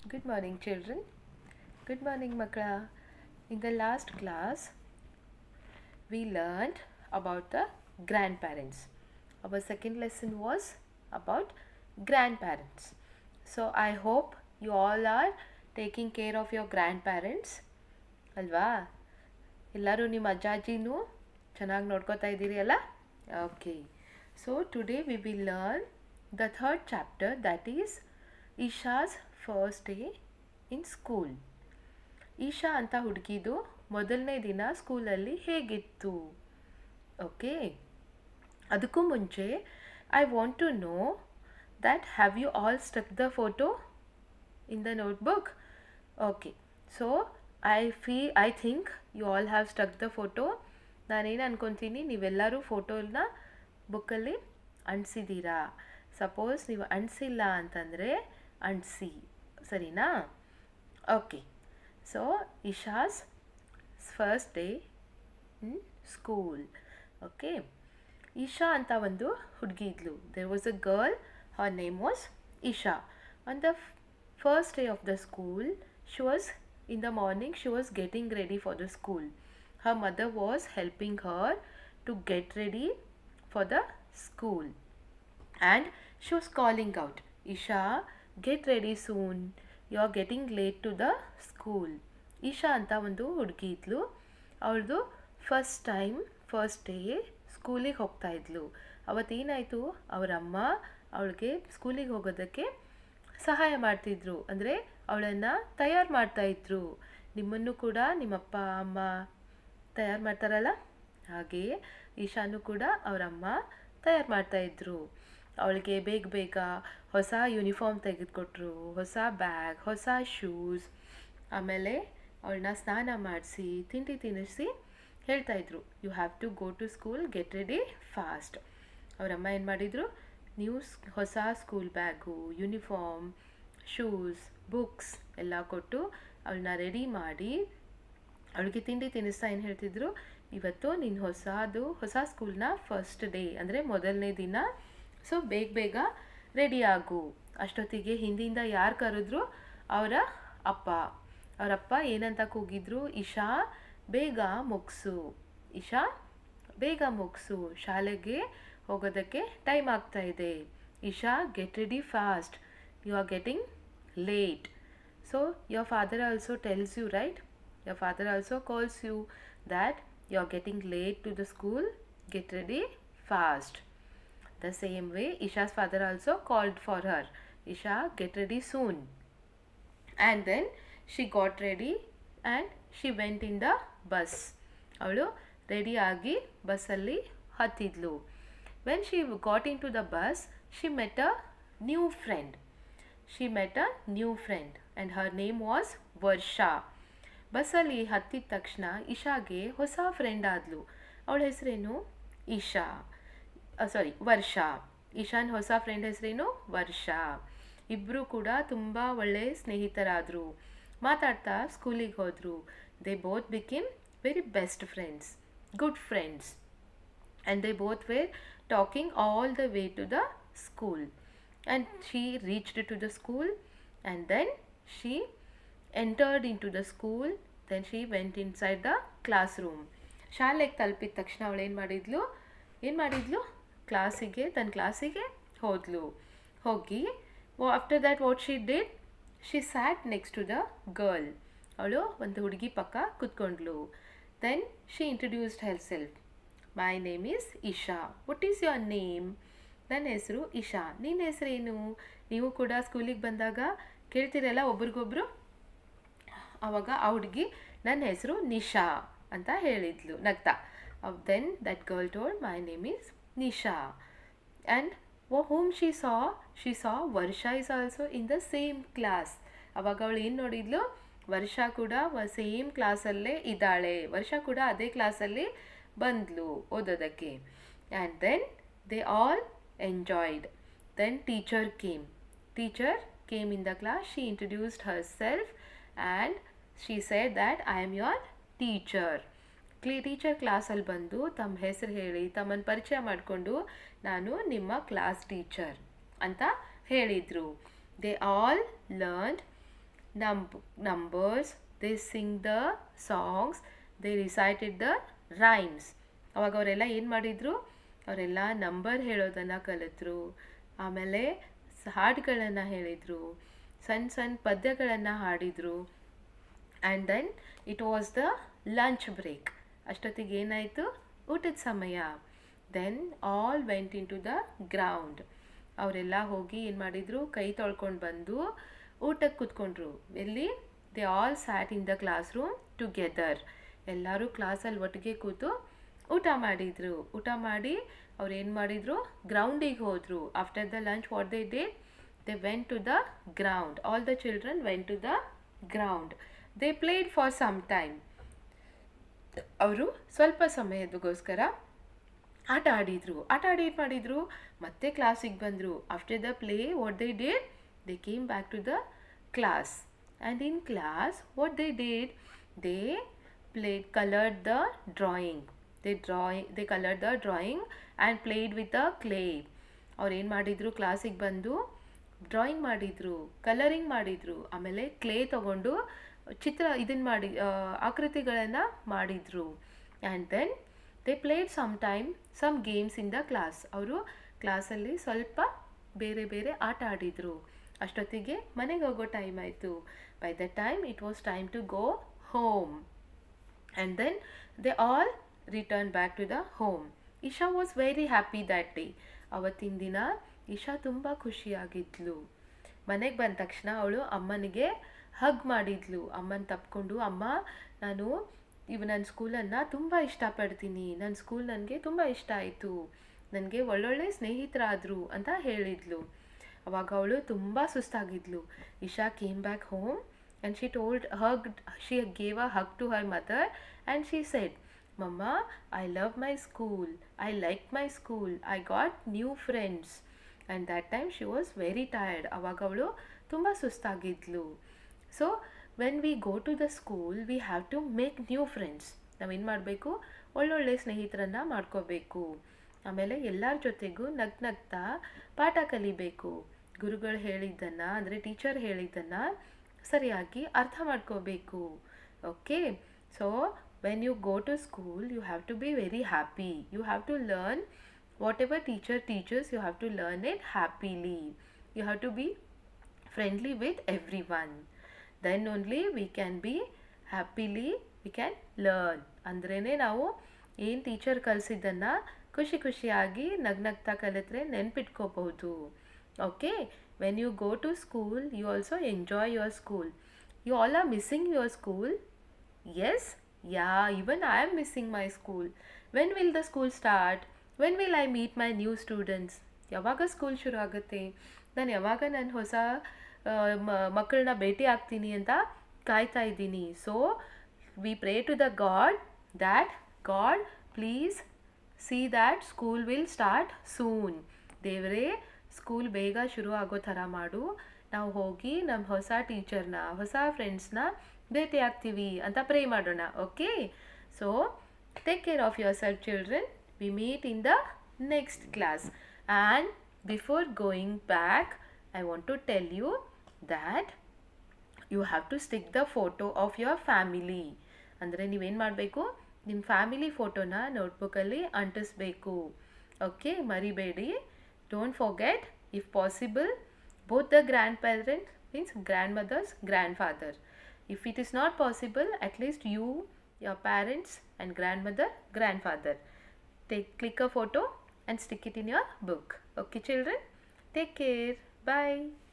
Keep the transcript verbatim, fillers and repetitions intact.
Good morning, children. Good morning, Makla. In the last class, we learned about the grandparents. Our second lesson was about grandparents. So, I hope you all are taking care of your grandparents. ಅಲ್ವಾ ಎಲ್ಲರೂ ನಿಮ್ಮ ಅಜ್ಜಾಜಿನೂ ಚೆನ್ನಾಗಿ ನೋಡ್ಕೋತಾ ಇದ್ದೀರಿ ಅಲ್ಲ okay so today we will learn the third chapter that is Isha's first day in school. ಈಶಾ ಅಂತ ಹುಡುಗಿದು ಮೊದಲನೇ ದಿನ ಸ್ಕೂಲಲ್ಲಿ ಹೇಗಿತ್ತು. ಓಕೆ, ಅದಕ್ಕೂ ಮುಂಚೆ I want to know that have you all stuck the photo in the notebook. Okay, so I feel I think you all have stuck the photo. ನಾನೇನು ಅನ್ಕೊತೀನಿ, ನೀವೆಲ್ಲರೂ ಫೋಟೋನ ಬುಕ್ಕಲ್ಲಿ ಅಂಟಿಸಿದ್ದೀರಾ. ಸಪೋಸ್ ನೀವು ಅಂಟಿಸಿಲ್ಲ ಅಂತಂದರೆ ಅಂಟಿಸಿ, ಸರಿನಾ? Okay, so Isha's first day in school. Okay, Isha ಅಂತ ಒಂದು ಹುಡುಗಿ ಇದ್ಲು. There was a girl, her name was Isha. On the first day of the school, she was in the morning she was getting ready for the school. Her mother was helping her to get ready for the school and she was calling out, Isha, get ready soon, you are getting late to the school. Isha anta ಒಂದು ಹುಡುಗಿ ಇದ್ಲು. ಅವಳದು first time first day ಸ್ಕೂಲಿಗೆ ಹೋಗ್ತಾ ಇದ್ಲು. ಅವತ್ತೇನಾಯಿತು, ಅವರಮ್ಮ ಅವಳಿಗೆ ಸ್ಕೂಲಿಗೆ ಹೋಗೋದಕ್ಕೆ ಸಹಾಯ ಮಾಡ್ತಿದ್ರು, ಅಂದರೆ ಅವಳನ್ನು ತಯಾರು ಮಾಡ್ತಾಯಿದ್ರು. ನಿಮ್ಮನ್ನು ಕೂಡ ನಿಮ್ಮಪ್ಪ ಅಮ್ಮ ತಯಾರು ಮಾಡ್ತಾರಲ್ಲ, ಹಾಗೆಯೇ ಈಶಾನು ಕೂಡ ಅವರಮ್ಮ ತಯಾರು ಮಾಡ್ತಾಯಿದ್ರು. ಅವಳಿಗೆ ಬೇಗ ಬೇಗ ಹೊಸ ಯೂನಿಫಾರ್ಮ್ ತೆಗೆದುಕೊಟ್ರು, ಹೊಸ ಬ್ಯಾಗ್, ಹೊಸ ಶೂಸ್. ಆಮೇಲೆ ಅವಳನ್ನ ಸ್ನಾನ ಮಾಡಿಸಿ ತಿಂಡಿ ತಿನ್ನಿಸಿ ಹೇಳ್ತಾಯಿದ್ರು, you have to go to school, get ready fast. ಅವರಮ್ಮ ಏನು ಮಾಡಿದರು, ನೀವು ಹೊಸ school bag, uniform, shoes, books ಎಲ್ಲ ಕೊಟ್ಟು ಅವಳನ್ನ ರೆಡಿ ಮಾಡಿ ಅವಳಿಗೆ ತಿಂಡಿ ತಿನ್ನಿಸ್ತಾ ಏನು ಹೇಳ್ತಿದ್ರು, ಇವತ್ತು ನೀನು ಹೊಸದು ಹೊಸ ಸ್ಕೂಲ್ನ ಫಸ್ಟ್ ಡೇ ಅಂದರೆ ಮೊದಲನೇ ದಿನ, ಸೊ ಬೇಗ ಬೇಗ ರೆಡಿ ಆಗು. ಅಷ್ಟೊತ್ತಿಗೆ ಹಿಂದಿಂದ ಯಾರು ಕರೆದ್ರು, ಅವರ ಅಪ್ಪ. ಅವರಪ್ಪ ಏನಂತ ಕೂಗಿದ್ರು, ಇಶಾ ಬೇಗ ಮುಗಿಸು, ಇಶಾ ಬೇಗ ಮುಗಿಸು, ಶಾಲೆಗೆ ಹೋಗೋದಕ್ಕೆ ಟೈಮ್ ಆಗ್ತಾ ಇದೆ. Isha get ready fast, you are getting late. So your father also tells you, right? Your father also calls you that you are getting late to the school, get ready fast. The same way Isha's father also called for her, Isha get ready soon. And then she got ready and she went in the bus. ಅವಳು ರೆಡಿಯಾಗಿ ಬಸ್ಸಲ್ಲಿ ಹತ್ತಿದ್ಲು. When she got into the bus, she met a new friend. She met a new friend and her name was Varsha. ಬಸ್ಸಲ್ಲಿ ಹತ್ತಿದ ತಕ್ಷಣ ಇಶಾಗೆ ಹೊಸ friend ಆದಳು. ಅವಳ ಹೆಸರೇನು? ಇಶಾ, ಸಾರಿ ವರ್ಷಾ. ಇಶಾನ್ ಹೊಸ ಫ್ರೆಂಡ್ ಹೆಸರೇನು? ವರ್ಷಾ. ಇಬ್ಬರು ಕೂಡ ತುಂಬ ಒಳ್ಳೆಯ ಸ್ನೇಹಿತರಾದರು. ಮಾತಾಡ್ತಾ ಸ್ಕೂಲಿಗೆ ಹೋದರು. They both became very best friends, good friends. And they both were talking all the way to the school. And she reached to the school and then she entered into the school. Then she went inside the classroom. ಶಾಲೆಗೆ ತಲುಪಿದ ತಕ್ಷಣ ಅವಳು ಏನು ಮಾಡಿದ್ಲು ಏನು ಮಾಡಿದ್ಲು ಕ್ಲಾಸಿಗೆ ತನ್ನ ಕ್ಲಾಸಿಗೆ ಹೋದ್ಲು. ಹೋಗಿ after that what she did, she sat next to the girl. ಅವಳು ಒಂದು ಹುಡುಗಿ ಪಕ್ಕ ಕೂತ್ಕೊಂಡ್ಲು. Then she introduced herself. My name is Isha. What is your name? ನನ್ನ ಹೆಸರು ಇಶಾ. ನಿನ್ನ ಹೆಸರೇನು? ನೀವು ಕೂಡ ಸ್ಕೂಲಿಗೆ ಬಂದಾಗ ಕೇಳ್ತಿರಲ್ಲ ಒಬ್ರಿಗೊಬ್ರು, ಆವಾಗ ಆ ಹುಡುಗಿ ನನ್ನ ಹೆಸರು ನಿಶಾ ಅಂತ ಹೇಳಿದ್ಲು ನಗ್ತಾ. Then that girl told, my name is Nisha. And whom she saw, she saw Varsha is also in the same class. ಅವಾಗ ಅವಳು ಏನು ನೋಡಿದ್ಲು, ವರ್ಷಾ ಕೂಡ ಸೇಮ್ ಕ್ಲಾಸಲ್ಲೇ ಇದ್ದಾಳೆ. ವರ್ಷಾ ಕೂಡ ಅದೇ ಕ್ಲಾಸಲ್ಲಿ ಬಂದ್ಲು ಓದೋದಕ್ಕೆ. And then they all enjoyed. Then teacher came. Teacher came in the class. She introduced herself and she said that I am your teacher. ಕ್ಲೀ ಟೀಚರ್ ಕ್ಲಾಸಲ್ಲಿ ಬಂದು ತಮ್ಮ ಹೆಸರು ಹೇಳಿ ತಮ್ಮನ್ನು ಪರಿಚಯ ಮಾಡಿಕೊಂಡು, ನಾನು ನಿಮ್ಮ ಕ್ಲಾಸ್ ಟೀಚರ್ ಅಂತ ಹೇಳಿದರು. They all learned num- numbers, they sing the songs, they recited the rhymes. ಅವಾಗ ಅವರೆಲ್ಲ ಏನು ಮಾಡಿದರು, ಅವರೆಲ್ಲ ನಂಬರ್ ಹೇಳೋದನ್ನು ಕಲಿತರು, ಆಮೇಲೆ ಹಾಡುಗಳನ್ನು ಹೇಳಿದರು, ಸಣ್ಣ ಸಣ್ಣ ಪದ್ಯಗಳನ್ನು ಹಾಡಿದರು. And then it was the lunch break. ಅಷ್ಟೊತ್ತಿಗೆ ಏನಾಯಿತು, ಊಟದ ಸಮಯ. Then all went into the ground. ಅವರೆಲ್ಲ ಹೋಗಿ ಏನು ಮಾಡಿದರು, ಕೈ ತೊಳ್ಕೊಂಡು ಬಂದು ಊಟಕ್ಕೆ ಕೂತ್ಕೊಂಡ್ರು. ಎಲ್ಲಿ, they all sat in the classroom together. ಎಲ್ಲರೂ ಕ್ಲಾಸಲ್ಲಿ ಒಟ್ಟಿಗೆ ಕೂತು ಊಟ ಮಾಡಿದರು. ಊಟ ಮಾಡಿ ಅವ್ರು ಏನು ಮಾಡಿದರು, ಗ್ರೌಂಡಿಗೆ ಹೋದರು. After the lunch what they did, they went to the ground. All the children went to the ground. They played for some time. ಅವರು ಸ್ವಲ್ಪ ಸಮಯದಗೋಸ್ಕರ ಆಟ ಆಡಿದರು. ಆಟ ಆಡಿ ಏನು ಮಾಡಿದರು, ಮತ್ತೆ ಕ್ಲಾಸಿಗೆ ಬಂದರು. After the play what they did, they came back to the class. And in class what they did, they played coloured the drawing. They drawing they coloured the drawing and played with the clay. ಅವ್ರು ಏನು ಮಾಡಿದರು, ಕ್ಲಾಸಿಗೆ ಬಂದು drawing ಮಾಡಿದರು, colouring ಮಾಡಿದರು, ಆಮೇಲೆ clay ತೊಗೊಂಡು ಚಿತ್ರ ಇದನ್ನು ಮಾಡಿ ಆಕೃತಿಗಳನ್ನು ಮಾಡಿದರು. And then they played some time some games in the class. ಅವರು ಕ್ಲಾಸಲ್ಲಿ ಸ್ವಲ್ಪ ಬೇರೆ ಬೇರೆ ಆಟ ಆಡಿದರು. ಅಷ್ಟೊತ್ತಿಗೆ ಮನೆಗೆ ಹೋಗೋ ಟೈಮ್ ಆಯಿತು. By the time it was time to go home. And then they all return back to the home. Isha was very happy that day. ಅವತ್ತಿನ ದಿನ ಇಶಾ ತುಂಬ ಖುಷಿಯಾಗಿದ್ಲು. ಮನೆಗೆ ಬಂದ ತಕ್ಷಣ ಅವಳು ಅಮ್ಮನಿಗೆ ಹಗ್ ಮಾಡಿದ್ಲು. ಅಮ್ಮನ ತಪ್ಕೊಂಡು, ಅಮ್ಮ ನಾನು ಇವು ನನ್ನ ಸ್ಕೂಲನ್ನು ತುಂಬ ಇಷ್ಟಪಡ್ತೀನಿ, ನನ್ನ ಸ್ಕೂಲ್ ನನಗೆ ತುಂಬ ಇಷ್ಟ ಆಯಿತು, ನನಗೆ ಒಳ್ಳೊಳ್ಳೆ ಸ್ನೇಹಿತರಾದರು ಅಂತ ಹೇಳಿದ್ಲು. ಅವಾಗ ಅವಳು ತುಂಬ ಸುಸ್ತಾಗಿದ್ಲು. Isha came back home and she told hug she gave a hug to her mother and she said, mamma, I love my school, I like my school, I got new friends. And that time she was very tired. ಅವಾಗ ಅವಳು ತುಂಬ ಸುಸ್ತಾಗಿದ್ಲು. So when we go to the school we have to make new friends. ನಾವೇನು ಮಾಡಬೇಕು, ಒಳ್ಳೊಳ್ಳೆ ಸ್ನೇಹಿತರನ್ನು ಮಾಡ್ಕೋಬೇಕು. ಆಮೇಲೆ ಎಲ್ಲರ ಜೊತೆಗೂ ನಗ್ ನಗ್ತಾ ಪಾಠ ಕಲಿಬೇಕು. ಗುರುಗಳು ಹೇಳಿದ್ದನ್ನು, ಅಂದರೆ ಟೀಚರ್ ಹೇಳಿದ್ದನ್ನು ಸರಿಯಾಗಿ ಅರ್ಥ ಮಾಡ್ಕೋಬೇಕು. Okay, so when you go to school you have to be very happy. You have to learn whatever teacher teachers, you have to learn it happily. You have to be friendly with everyone. then only we can be happily we can learn. ಅಂದ್ರೇ ನಾವು ಏನು teacher ಕಲಿಸಿದ್ದನ್ನು ಖುಷಿ ಖುಷಿಯಾಗಿ ನಗ್ನಗ್ತಾ ಕಲಿತ್ರೆ ನೆನ್ಪಿಟ್ಕೋಬಹುದು. Okay, when you go to school you also enjoy your school. You all are missing your school? Yes, ya, even I am missing my school. When will the school start? When will I meet my new students? ಯಾವಾಗ school ಶುರು ಆಗುತ್ತೆ? ನಾನು ಯಾವಾಗ ನನ್ನ ಹೊಸ ಮಕ್ಕಳನ್ನ ಭೇಟಿ ಆಗ್ತೀನಿ ಅಂತ ಕಾಯ್ತಾ ಇದ್ದೀನಿ. So we pray to the god that god please see that school will start soon. ದೇವರೇ, ಸ್ಕೂಲ್ ಬೇಗ ಶುರು ಆಗೋ ಥರ ಮಾಡು, ನಾವು ಹೋಗಿ ನಮ್ಮ ಹೊಸ ಟೀಚರ್ನ, ಹೊಸ ಫ್ರೆಂಡ್ಸ್ನ ಭೇಟಿ ಆಗ್ತೀವಿ ಅಂತ ಪ್ರೇ ಮಾಡೋಣ. Okay, so take care of yourself children. We meet in the next class. And before going back I want to tell you that you have to stick the photo of your family. ಅಂದರೆ ನೀವೇನು ಮಾಡಬೇಕು, ನಿಮ್ಮ family ಫೋಟೋನ ನೋಟ್ಬುಕ್ಕಲ್ಲಿ ಅಂಟಿಸ್ಬೇಕು. Okay, ಮರಿಬೇಡಿ. Don't forget, if possible, both the grandparent means grandmothers, grandfather. If it is not possible, at least you, your parents and grandmother, grandfather. Take click a photo and stick it in your book. Okay children, take care. Bye.